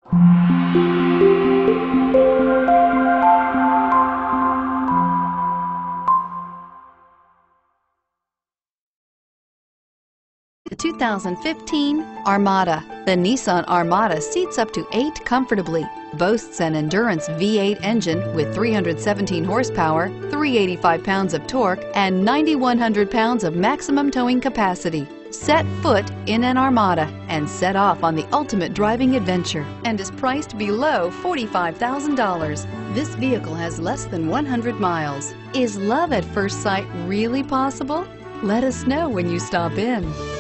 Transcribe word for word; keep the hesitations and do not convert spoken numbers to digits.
The two thousand fifteen Armada. The Nissan Armada seats up to eight comfortably, boasts an endurance V eight engine with three hundred seventeen horsepower, three hundred eighty-five pounds of torque, and nine thousand one hundred pounds of maximum towing capacity. Set foot in an Armada and set off on the ultimate driving adventure, and is priced below forty-five thousand dollars. This vehicle has less than one hundred miles. Is love at first sight really possible? Let us know when you stop in.